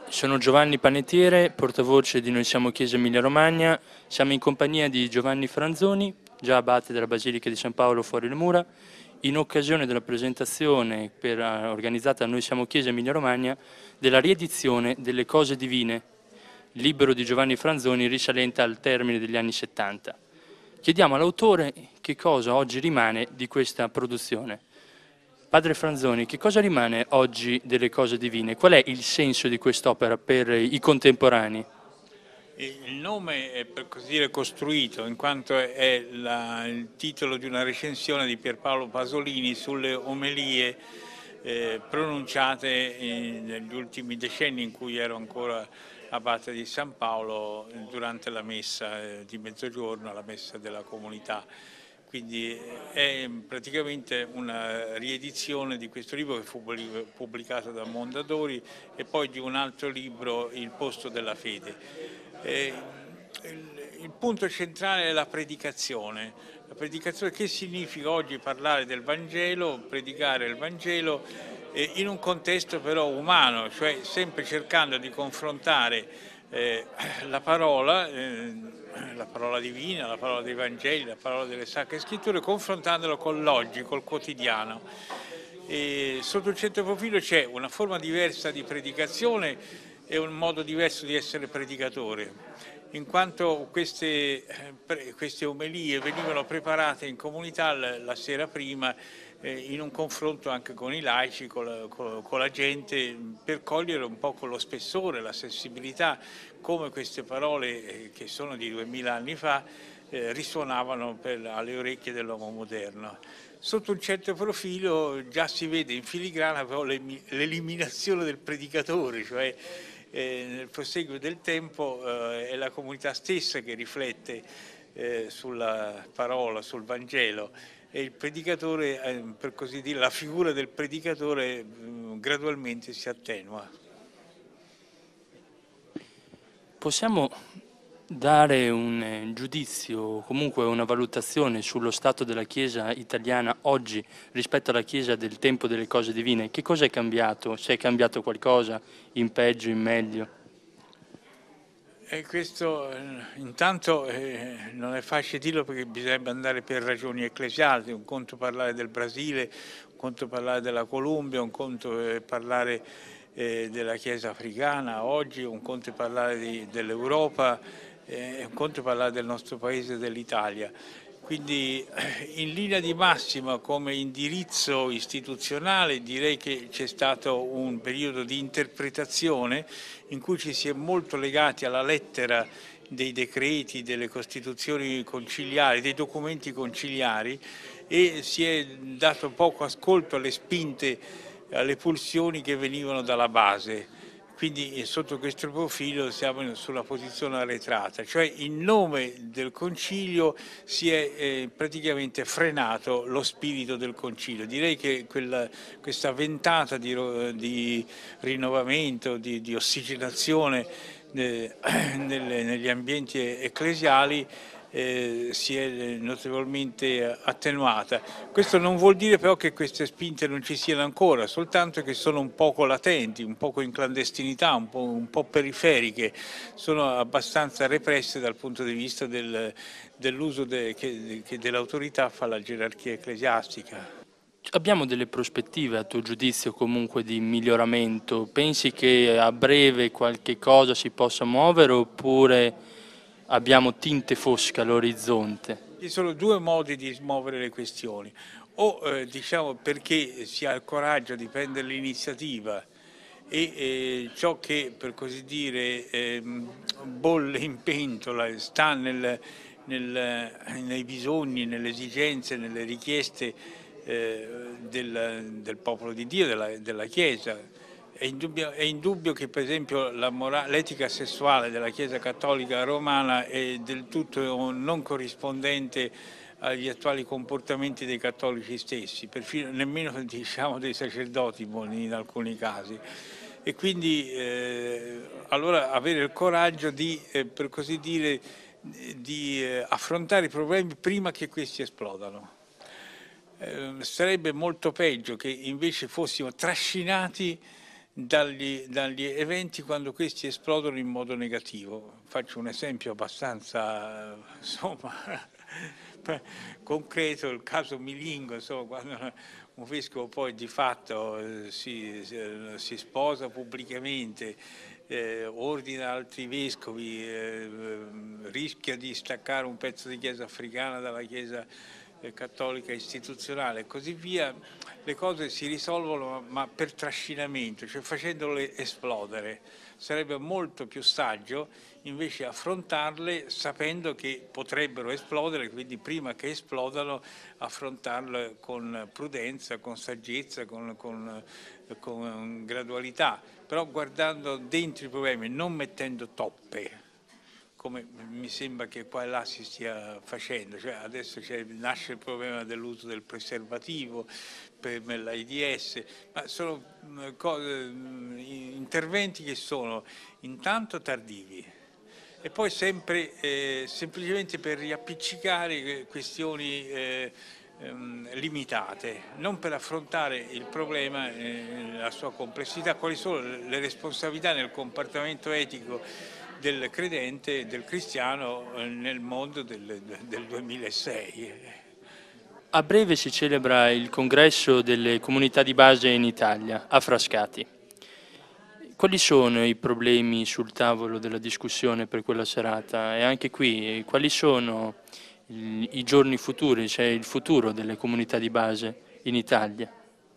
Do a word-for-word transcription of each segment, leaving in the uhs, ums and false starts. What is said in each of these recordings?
Sono Giovanni Panettiere, portavoce di Noi Siamo Chiesa Emilia Romagna. Siamo in compagnia di Giovanni Franzoni, già abate della Basilica di San Paolo fuori le mura, in occasione della presentazione per, eh, organizzata da Noi Siamo Chiesa Emilia Romagna della riedizione delle Cose Divine, libro di Giovanni Franzoni risalente al termine degli anni settanta. Chiediamo all'autore che cosa oggi rimane di questa produzione. Padre Franzoni, che cosa rimane oggi delle Cose Divine? Qual è il senso di quest'opera per i contemporanei? Il nome è, per così dire, costruito, in quanto è la, il titolo di una recensione di Pierpaolo Pasolini sulle omelie eh, pronunciate in, negli ultimi decenni in cui ero ancora abate di San Paolo durante la messa eh, di mezzogiorno, la messa della comunità. Quindi è praticamente una riedizione di questo libro che fu pubblicato da Mondadori e poi di un altro libro, Il posto della fede. Eh, il, il punto centrale è la predicazione. La predicazione, che significa oggi parlare del Vangelo, predicare il Vangelo eh, in un contesto però umano, cioè sempre cercando di confrontare eh, la parola, eh, la parola divina, la parola dei Vangeli, la parola delle Sacre Scritture, confrontandolo con l'oggi, col quotidiano. E sotto un certo profilo c'è una forma diversa di predicazione e un modo diverso di essere predicatore, in quanto queste, queste omelie venivano preparate in comunità la sera prima eh, in un confronto anche con i laici, con la, con, con la gente, per cogliere un po' con lo spessore, la sensibilità, come queste parole eh, che sono di duemila anni fa eh, risuonavano per, alle orecchie dell'uomo moderno. Sotto un certo profilo già si vede in filigrana però l'eliminazione del predicatore, cioè eh, nel proseguo del tempo eh, è la comunità stessa che riflette eh, sulla parola, sul Vangelo, e il predicatore, eh, per così dire, la figura del predicatore mh, gradualmente si attenua. Possiamo dare un eh, giudizio, comunque una valutazione sullo stato della Chiesa italiana oggi rispetto alla Chiesa del tempo delle Cose Divine? Che cosa è cambiato? Se è cambiato qualcosa in peggio, in meglio? E questo eh, intanto eh, non è facile dirlo perché bisognerebbe andare per ragioni ecclesiali, un conto parlare del Brasile, un conto parlare della Colombia, un conto eh, parlare eh, della Chiesa africana oggi, un conto parlare dell'Europa, eh, un conto parlare del nostro paese, dell'Italia. Quindi in linea di massima come indirizzo istituzionale direi che c'è stato un periodo di interpretazione in cui ci si è molto legati alla lettera dei decreti, delle costituzioni conciliari, dei documenti conciliari e si è dato poco ascolto alle spinte, alle pulsioni che venivano dalla base. Quindi sotto questo profilo siamo sulla posizione arretrata, cioè in nome del concilio si è eh, praticamente frenato lo spirito del concilio. Direi che quella, questa ventata di, di rinnovamento, di, di ossigenazione eh, nelle, negli ambienti ecclesiali eh, si è notevolmente attenuata. Questo non vuol dire però che queste spinte non ci siano ancora, soltanto che sono un poco latenti, un poco in clandestinità, un po', un po' periferiche, sono abbastanza represse dal punto di vista del, dell'uso de, che, che dell'autorità fa la gerarchia ecclesiastica. Abbiamo delle prospettive, a tuo giudizio, comunque di miglioramento? Pensi che a breve qualche cosa si possa muovere oppure abbiamo tinte fosche all'orizzonte? Ci sono due modi di smuovere le questioni, o eh, diciamo perché si ha il coraggio di prendere l'iniziativa e eh, ciò che per così dire eh, bolle in pentola, sta nel, nel, nei bisogni, nelle esigenze, nelle richieste eh, del, del popolo di Dio, della, della Chiesa. È indubbio, è indubbio che per esempio l'etica sessuale della Chiesa Cattolica Romana è del tutto non corrispondente agli attuali comportamenti dei cattolici stessi, perfino nemmeno diciamo, dei sacerdoti in alcuni casi. E quindi eh, allora avere il coraggio di, eh, per così dire, di eh, affrontare i problemi prima che questi esplodano. Eh, sarebbe molto peggio che invece fossimo trascinati dagli, dagli eventi quando questi esplodono in modo negativo. Faccio un esempio abbastanza insomma, concreto, il caso Milingo, insomma, quando un vescovo poi di fatto eh, si, si sposa pubblicamente, eh, ordina altri vescovi, eh, rischia di staccare un pezzo di chiesa africana dalla chiesa eh, cattolica istituzionale e così via, le cose si risolvono ma per trascinamento, cioè facendole esplodere. Sarebbe molto più saggio invece affrontarle sapendo che potrebbero esplodere, quindi prima che esplodano affrontarle con prudenza, con saggezza, con, con, con gradualità, però guardando dentro i problemi, non mettendo toppe, come mi sembra che qua e là si stia facendo. Cioè adesso nasce il problema dell'uso del preservativo per l'AIDS, ma sono cose, interventi che sono intanto tardivi e poi sempre eh, semplicemente per riappiccicare questioni eh, ehm, limitate, non per affrontare il problema nella eh, sua complessità. Quali sono le responsabilità nel comportamento etico del credente e del cristiano nel mondo del, del duemilasei. A breve si celebra il congresso delle comunità di base in Italia, a Frascati. Quali sono i problemi sul tavolo della discussione per quella serata? E anche qui, quali sono i, i giorni futuri, cioè il futuro delle comunità di base in Italia?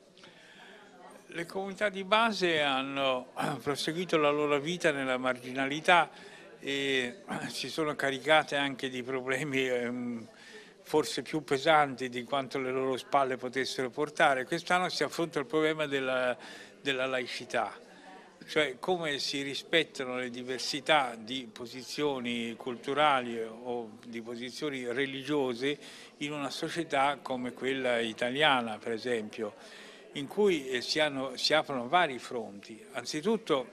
Le comunità di base hanno proseguito la loro vita nella marginalità e si sono caricate anche di problemi ehm, forse più pesanti di quanto le loro spalle potessero portare. Quest'anno si affronta il problema della, della laicità, cioè come si rispettano le diversità di posizioni culturali o di posizioni religiose in una società come quella italiana, per esempio, in cui si, hanno, si aprono vari fronti. Anzitutto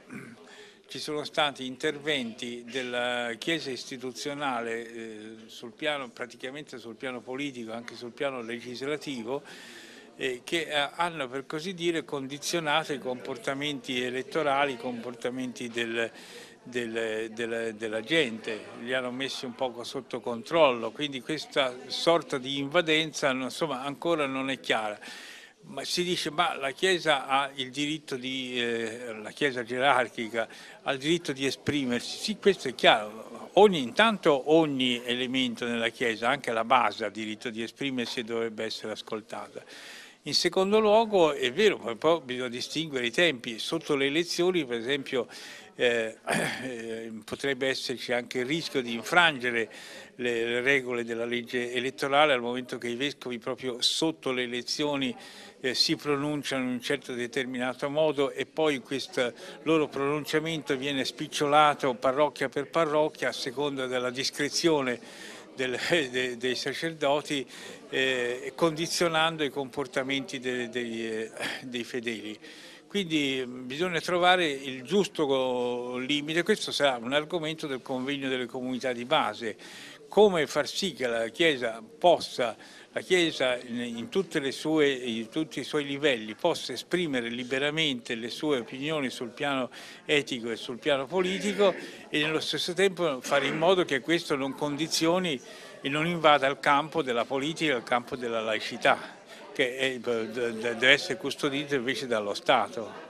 ci sono stati interventi della Chiesa istituzionale eh, sul piano, praticamente sul piano politico, anche sul piano legislativo, eh, che eh, hanno per così dire condizionato i comportamenti elettorali, i comportamenti del, del, del, della gente, li hanno messi un poco sotto controllo, quindi questa sorta di invadenza insomma, ancora non è chiara. Ma si dice ma la Chiesa ha il diritto di, eh, la Chiesa gerarchica ha il diritto di esprimersi, sì questo è chiaro, ogni, intanto ogni elemento nella Chiesa, anche la base ha il diritto di esprimersi e dovrebbe essere ascoltata. In secondo luogo è vero, poi bisogna distinguere i tempi, sotto le elezioni per esempio eh, eh, potrebbe esserci anche il rischio di infrangere le, le regole della legge elettorale al momento che i vescovi proprio sotto le elezioni eh, si pronunciano in un certo determinato modo e poi questo loro pronunciamento viene spicciolato parrocchia per parrocchia a seconda della discrezione Del, de, dei sacerdoti eh, condizionando i comportamenti de, de, eh, dei fedeli. Quindi bisogna trovare il giusto limite, questo sarà un argomento del convegno delle comunità di base, come far sì che la Chiesa possa, la Chiesa in, tutte le sue, in tutti i suoi livelli possa esprimere liberamente le sue opinioni sul piano etico e sul piano politico e nello stesso tempo fare in modo che questo non condizioni e non invada il campo della politica, il campo della laicità, che è, deve essere custodito invece dallo Stato.